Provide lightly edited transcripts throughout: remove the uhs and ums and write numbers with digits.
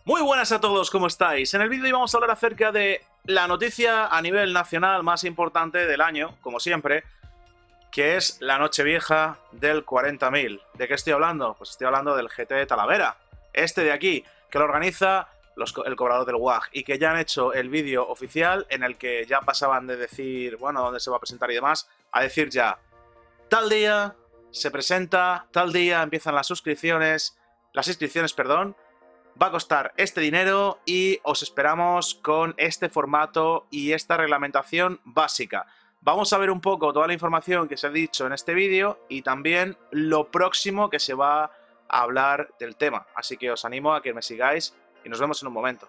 Muy buenas a todos, ¿cómo estáis? En el vídeo de hoy vamos a hablar acerca de la noticia a nivel nacional más importante del año, como siempre, que es la Nochevieja del 40.000. ¿De qué estoy hablando? Pues estoy hablando del GT de Talavera, este de aquí, que lo organiza el cobrador del WAG, y que ya han hecho el vídeo oficial en el que ya pasaban de decir, bueno, dónde se va a presentar y demás, a decir ya, tal día se presenta, tal día empiezan las inscripciones, perdón, va a costar este dinero y os esperamos con este formato y esta reglamentación básica. Vamos a ver un poco toda la información que se ha dicho en este vídeo y también lo próximo que se va a hablar del tema. Así que os animo a que me sigáis y nos vemos en un momento.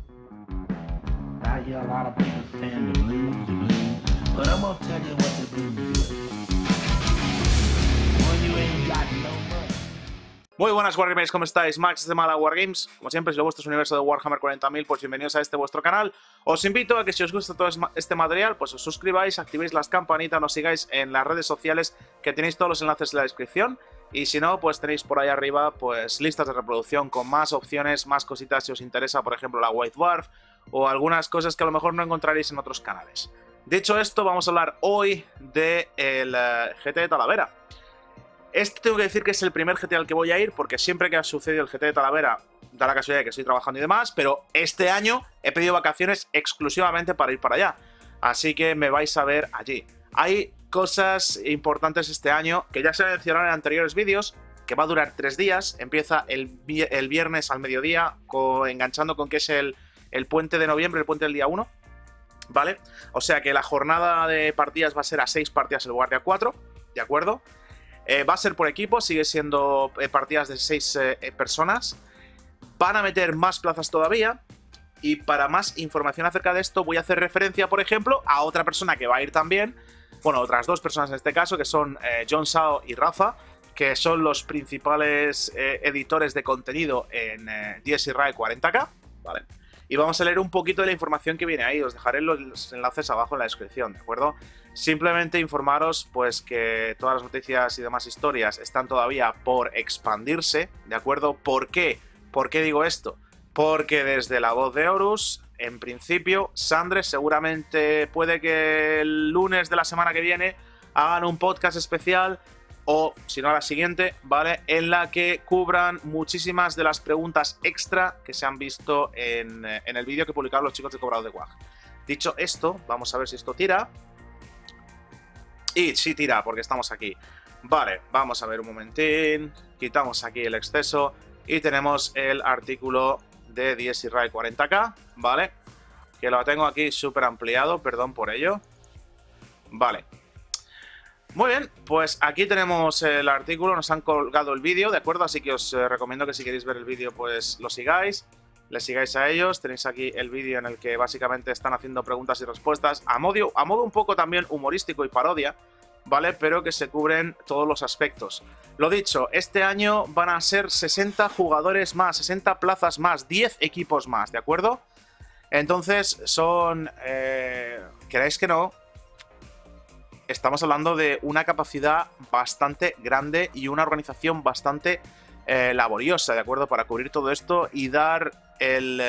Muy buenas Wargamers, ¿cómo estáis? Max de Mala Wargames. Como siempre, si lo vuestro es universo de Warhammer 40.000, pues bienvenidos a este vuestro canal. Os invito a que si os gusta todo este material, pues os suscribáis, activéis las campanitas, nos sigáis en las redes sociales, que tenéis todos los enlaces en la descripción. Y si no, pues tenéis por ahí arriba pues listas de reproducción con más opciones, más cositas si os interesa, por ejemplo la White Dwarf o algunas cosas que a lo mejor no encontraréis en otros canales. Dicho esto, vamos a hablar hoy del GT de Talavera. Este tengo que decir que es el primer GT al que voy a ir, porque siempre que ha sucedido el GT de Talavera da la casualidad de que estoy trabajando y demás, pero este año he pedido vacaciones exclusivamente para ir para allá, así que me vais a ver allí. Hay cosas importantes este año que ya se mencionaron en anteriores vídeos, que va a durar 3 días, empieza el viernes al mediodía, enganchando con que es el puente de noviembre, el puente del día 1, ¿vale? O sea que la jornada de partidas va a ser a 6 partidas en lugar de a 4, ¿de acuerdo? Va a ser por equipo, sigue siendo partidas de 6 personas. Van a meter más plazas todavía. Y para más información acerca de esto voy a hacer referencia, por ejemplo, a otra persona que va a ir también. Bueno, otras 2 personas en este caso, que son John Sao y Rafa, que son los principales editores de contenido en DSI 40K, ¿vale? Y vamos a leer un poquito de la información que viene ahí. Os dejaré los enlaces abajo en la descripción, ¿de acuerdo? Simplemente informaros pues que todas las noticias y demás historias están todavía por expandirse, ¿de acuerdo? ¿Por qué? ¿Por qué digo esto? Porque desde la voz de Horus, en principio, Sandres seguramente puede que el lunes de la semana que viene hagan un podcast especial, o si no a la siguiente, ¿vale? En la que cubran muchísimas de las preguntas extra que se han visto en el vídeo que publicaron los chicos de Cobrador de WAG. Dicho esto, vamos a ver si esto tira. Y sí tira, porque estamos aquí. Vale, vamos a ver un momentín. Quitamos aquí el exceso y tenemos el artículo de DSI 40K, ¿vale? Que lo tengo aquí súper ampliado, perdón por ello. Vale. Muy bien, pues aquí tenemos el artículo, nos han colgado el vídeo, ¿de acuerdo? Así que os recomiendo que si queréis ver el vídeo, pues lo sigáis, les sigáis a ellos. Tenéis aquí el vídeo en el que básicamente están haciendo preguntas y respuestas a modo un poco también humorístico y parodia, ¿vale? Pero que se cubren todos los aspectos. Lo dicho, este año van a ser 60 jugadores más, 60 plazas más, 10 equipos más, ¿de acuerdo? Entonces son, queráis que no, estamos hablando de una capacidad bastante grande y una organización bastante laboriosa, ¿de acuerdo? Para cubrir todo esto y dar el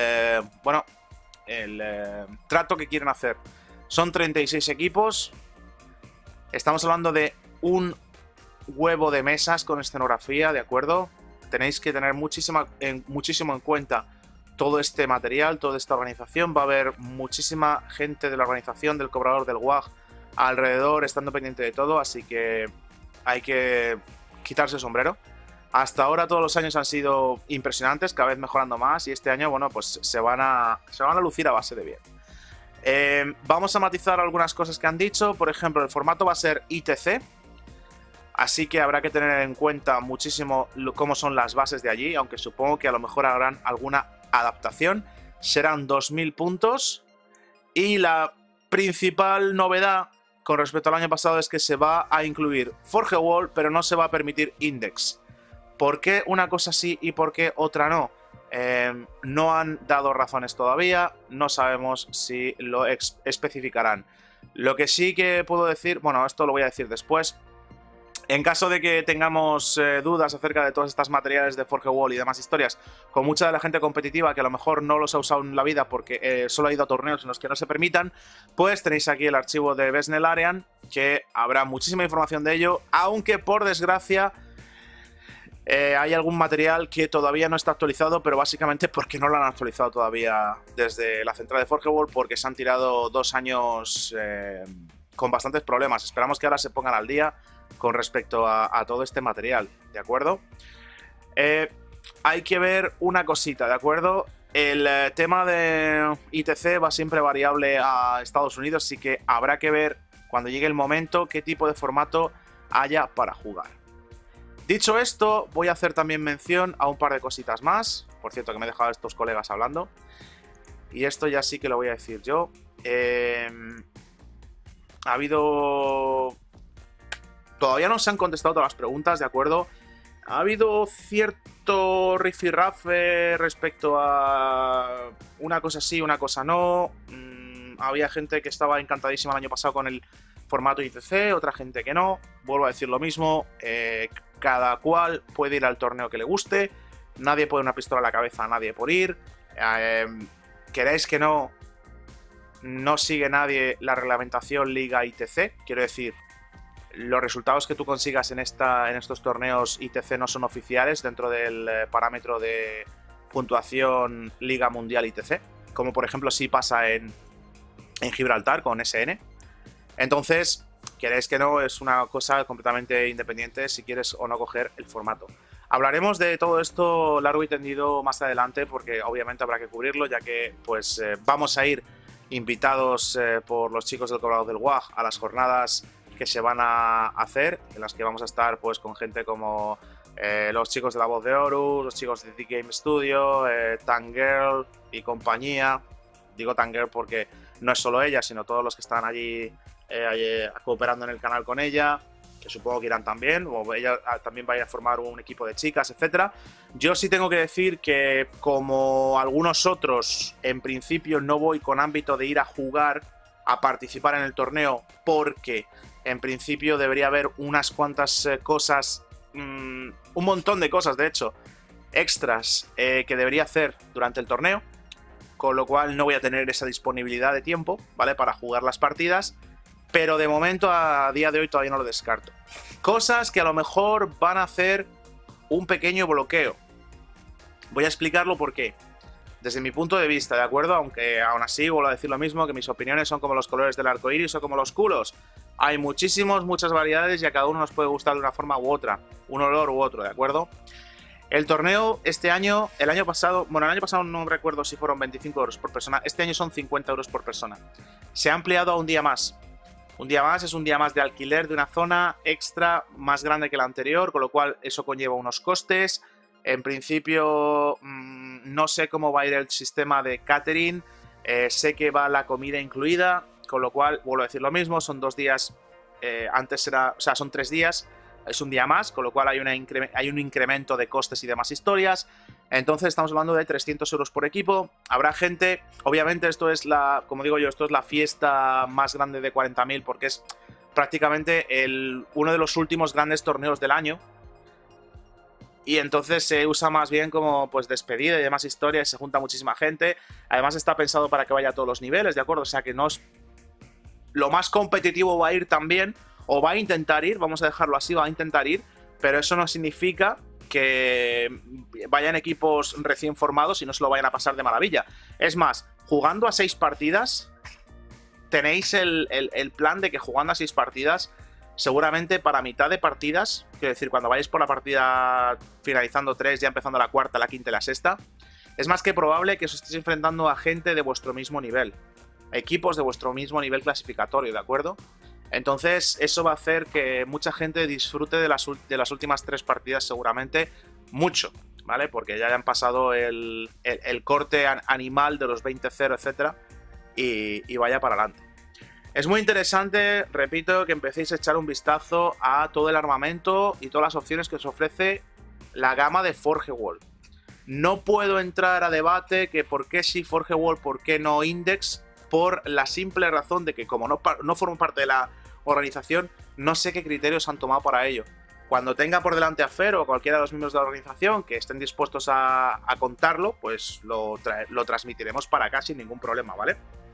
trato que quieren hacer. Son 36 equipos. Estamos hablando de un huevo de mesas con escenografía, ¿de acuerdo? Tenéis que tener muchísimo en cuenta todo este material, toda esta organización. Va a haber muchísima gente de la organización, del cobrador del WAG, alrededor, estando pendiente de todo, así que hay que quitarse el sombrero. Hasta ahora todos los años han sido impresionantes, cada vez mejorando más, y este año, bueno, pues se van a lucir a base de bien. Vamos a matizar algunas cosas que han dicho. Por ejemplo, el formato va a ser ITC, así que habrá que tener en cuenta muchísimo cómo son las bases de allí, aunque supongo que a lo mejor harán alguna adaptación. Serán 2000 puntos, y la principal novedad con respecto al año pasado es que se va a incluir Forge Wall, pero no se va a permitir Index. ¿Por qué una cosa sí y por qué otra no? No han dado razones todavía, no sabemos si lo especificarán. Lo que sí que puedo decir, bueno, esto lo voy a decir después, En caso de que tengamos dudas acerca de todos estos materiales de Forge World y demás historias, con mucha de la gente competitiva que a lo mejor no los ha usado en la vida porque solo ha ido a torneos en los que no se permitan, pues tenéis aquí el archivo de Vesnelarian, que habrá muchísima información de ello, aunque por desgracia hay algún material que todavía no está actualizado, pero básicamente porque no lo han actualizado todavía desde la central de Forge World, porque se han tirado 2 años con bastantes problemas. Esperamos que ahora se pongan al día con respecto a todo este material, ¿de acuerdo? Hay que ver una cosita, ¿de acuerdo? El tema de ITC va siempre variable a Estados Unidos, así que habrá que ver cuando llegue el momento qué tipo de formato haya para jugar. Dicho esto, voy a hacer también mención a un par de cositas más. Por cierto, que me he dejado a estos colegas hablando. Y esto ya sí que lo voy a decir yo. Ha habido... Todavía no se han contestado todas las preguntas, ¿de acuerdo? Ha habido cierto rifirrafe respecto a una cosa sí, una cosa no. Había gente que estaba encantadísima el año pasado con el formato ITC, otra gente que no. Vuelvo a decir lo mismo, cada cual puede ir al torneo que le guste. Nadie pone una pistola a la cabeza a nadie por ir. ¿Queréis que no sigue nadie la reglamentación Liga ITC? Quiero decir, los resultados que tú consigas en estos torneos ITC no son oficiales dentro del parámetro de puntuación Liga Mundial ITC, como por ejemplo sí pasa en Gibraltar con SN. Entonces, queréis que no, es una cosa completamente independiente si quieres o no coger el formato. Hablaremos de todo esto largo y tendido más adelante, porque obviamente habrá que cubrirlo, ya que pues vamos a ir invitados por los chicos del Cobrador del WAG a las jornadas que se van a hacer, en las que vamos a estar pues con gente como los chicos de La Voz de Horus, los chicos de The Game Studio, Tangirl y compañía. Digo Tangirl porque no es solo ella, sino todos los que están allí cooperando en el canal con ella, que supongo que irán también, o ella también va a ir a formar un equipo de chicas, etcétera. Yo sí tengo que decir que, como algunos otros, en principio no voy con ámbito de ir a jugar, a participar en el torneo, porque en principio debería haber unas cuantas cosas, un montón de cosas, de hecho, extras que debería hacer durante el torneo, con lo cual no voy a tener esa disponibilidad de tiempo, ¿vale?, para jugar las partidas. Pero de momento, a día de hoy, todavía no lo descarto. Cosas que a lo mejor van a hacer un pequeño bloqueo. Voy a explicarlo por qué. Desde mi punto de vista, ¿de acuerdo? Aunque aún así vuelvo a decir lo mismo, que mis opiniones son como los colores del arco iris o como los culos. Hay muchas variedades y a cada uno nos puede gustar de una forma u otra. Un olor u otro, ¿de acuerdo? El torneo este año, el año pasado no recuerdo si fueron 25 euros por persona. Este año son 50 euros por persona. Se ha ampliado a un día más. Un día más es un día más de alquiler de una zona extra más grande que la anterior, con lo cual eso conlleva unos costes. En principio no sé cómo va a ir el sistema de catering, sé que va la comida incluida, con lo cual vuelvo a decir lo mismo, son 2 días, antes era, o sea, son 3 días, es un día más, con lo cual hay un incremento de costes y demás historias. Entonces estamos hablando de 300 euros por equipo. Habrá gente, obviamente esto es como digo yo, esto es la fiesta más grande de 40.000, porque es prácticamente uno de los últimos grandes torneos del año. Y entonces se usa más bien como pues despedida y demás historias, se junta muchísima gente. Además está pensado para que vaya a todos los niveles, ¿de acuerdo? O sea que no es... Lo más competitivo va a ir también, o va a intentar ir, vamos a dejarlo así, va a intentar ir, pero eso no significa que vayan equipos recién formados y no se lo vayan a pasar de maravilla. Es más, jugando a 6 partidas, tenéis el plan de que jugando a 6 partidas, seguramente para mitad de partidas, quiero decir, cuando vayáis por la partida finalizando 3, ya empezando la 4, la 5 y la 6, es más que probable que os estéis enfrentando a gente de vuestro mismo nivel, equipos de vuestro mismo nivel clasificatorio, ¿de acuerdo? Entonces eso va a hacer que mucha gente disfrute de las últimas 3 partidas seguramente mucho, ¿vale? Porque ya hayan pasado el corte animal de los 20-0, etcétera, y vaya para adelante. Es muy interesante, repito, que empecéis a echar un vistazo a todo el armamento y todas las opciones que os ofrece la gama de Forge World. No puedo entrar a debate que por qué sí Forge World, por qué no Index, por la simple razón de que como no formo parte de la organización, no sé qué criterios han tomado para ello. Cuando tenga por delante a Fer o cualquiera de los miembros de la organización que estén dispuestos a contarlo, pues lo transmitiremos para acá sin ningún problema, ¿vale?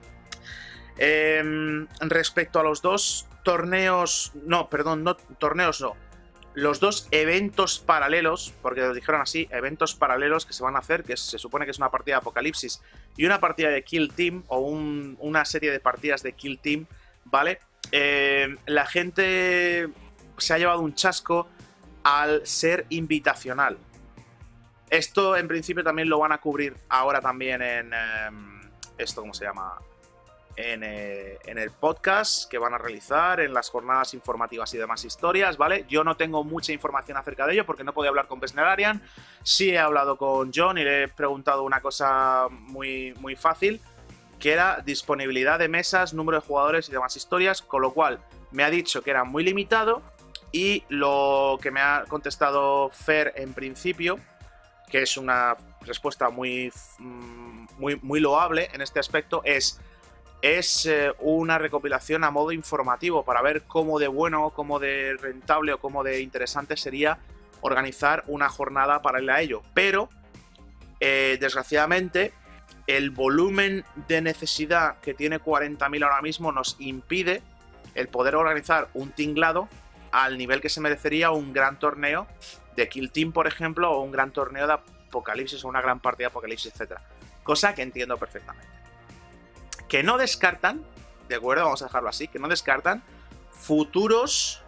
Respecto a los dos torneos... No, perdón, no torneos no. Los dos eventos paralelos, porque lo dijeron así, eventos paralelos que se van a hacer, que se supone que es una partida de Apocalipsis y una partida de Kill Team, o una serie de partidas de Kill Team, ¿vale? La gente se ha llevado un chasco al ser invitacional. Esto en principio también lo van a cubrir ahora también en... esto, ¿cómo se llama? En el podcast que van a realizar, en las jornadas informativas y demás historias, ¿vale? Yo no tengo mucha información acerca de ello porque no podía hablar con Besnelarian. Sí he hablado con John y le he preguntado una cosa muy, muy fácil, que era disponibilidad de mesas, número de jugadores y demás historias, con lo cual me ha dicho que era muy limitado, y lo que me ha contestado Fer en principio, que es una respuesta muy loable en este aspecto, es una recopilación a modo informativo para ver cómo de bueno, cómo de rentable o cómo de interesante sería organizar una jornada paralela a ello. Pero, desgraciadamente, el volumen de necesidad que tiene 40.000 ahora mismo nos impide el poder organizar un tinglado al nivel que se merecería un gran torneo de Kill Team, por ejemplo, o un gran torneo de Apocalipsis o una gran partida de Apocalipsis, etc. Cosa que entiendo perfectamente. Que no descartan, ¿de acuerdo? Vamos a dejarlo así, que no descartan futuras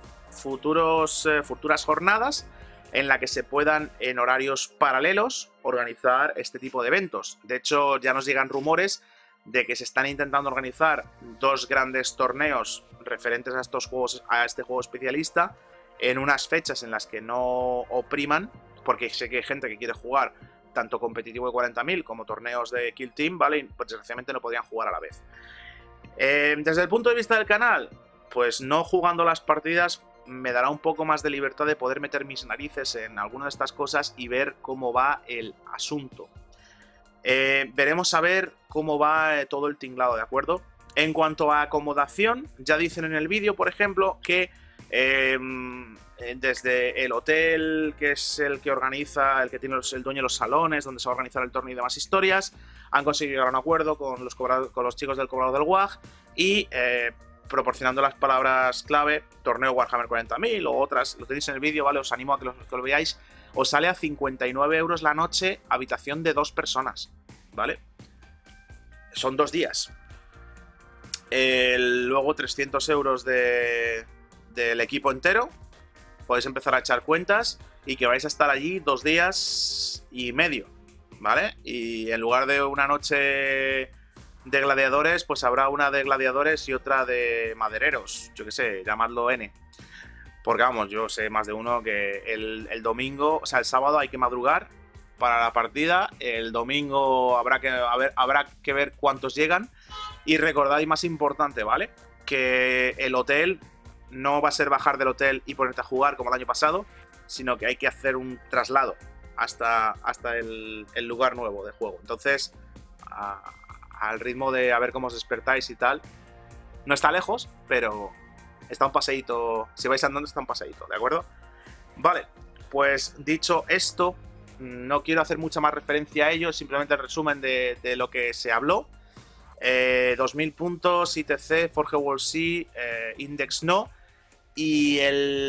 jornadas en la que se puedan, en horarios paralelos, organizar este tipo de eventos. De hecho, ya nos llegan rumores de que se están intentando organizar dos grandes torneos referentes a estos juegos, a este juego especialista, en unas fechas en las que no opriman, porque sé que hay gente que quiere jugar tanto competitivo de 40.000 como torneos de Kill Team, ¿vale? Y pues desgraciadamente no podían jugar a la vez. Desde el punto de vista del canal, pues no jugando las partidas me dará un poco más de libertad de poder meter mis narices en alguna de estas cosas y ver cómo va el asunto. Veremos a ver cómo va todo el tinglado, ¿de acuerdo? En cuanto a acomodación, ya dicen en el vídeo, por ejemplo, que desde el hotel, que es el que organiza, el que tiene el dueño de los salones, donde se va a organizar el torneo y demás historias, han conseguido llegar a un acuerdo con los chicos del cobrador del WAG y proporcionando las palabras clave, torneo Warhammer 40.000 o otras, lo tenéis en el vídeo, ¿vale? Os animo a que lo veáis. Os sale a 59 euros la noche, habitación de 2 personas, ¿vale? Son 2 días. Luego 300 euros del equipo entero. Podéis empezar a echar cuentas y que vais a estar allí 2 días y medio, ¿vale? Y en lugar de una noche de gladiadores, pues habrá una de gladiadores y otra de madereros, yo qué sé, llamadlo N. Porque vamos, yo sé más de uno que el domingo, o sea, el sábado hay que madrugar para la partida, el domingo habrá que ver cuántos llegan, y recordad, y más importante, ¿vale? Que el hotel no va a ser bajar del hotel y ponerte a jugar como el año pasado, sino que hay que hacer un traslado hasta el lugar nuevo de juego. Entonces, al ritmo de a ver cómo os despertáis y tal, no está lejos, pero está un paseíto, si vais andando está un paseíto, ¿de acuerdo? Vale, pues dicho esto, no quiero hacer mucha más referencia a ello, simplemente el resumen de lo que se habló. 2000 puntos, ITC, Forge World Sea, Index no, y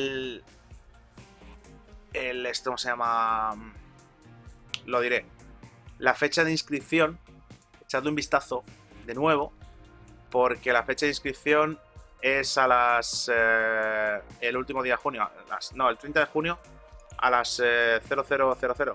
esto se llama, lo diré, la fecha de inscripción, echadle un vistazo de nuevo, porque la fecha de inscripción es a las el último día de junio, el 30 de junio a las 0000.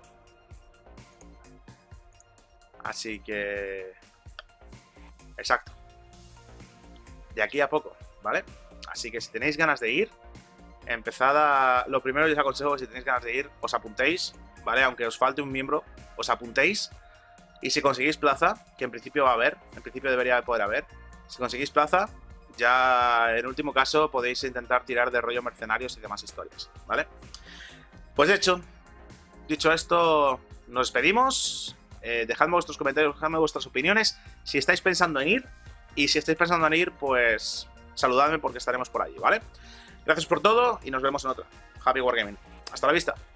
Así que exacto, de aquí a poco, ¿vale? Así que si tenéis ganas de ir, empezad a... Lo primero yo os aconsejo que si tenéis ganas de ir, os apuntéis, ¿vale? Aunque os falte un miembro, os apuntéis. Y si conseguís plaza, que en principio va a haber, en principio debería poder haber, si conseguís plaza, ya en último caso podéis intentar tirar de rollo mercenarios y demás historias, ¿vale? Pues dicho esto, nos despedimos. Dejadme vuestros comentarios, dejadme vuestras opiniones si estáis pensando en ir, y si estáis pensando en ir, pues saludadme porque estaremos por allí, ¿vale? Gracias por todo y nos vemos en otra. Happy Wargaming. Hasta la vista.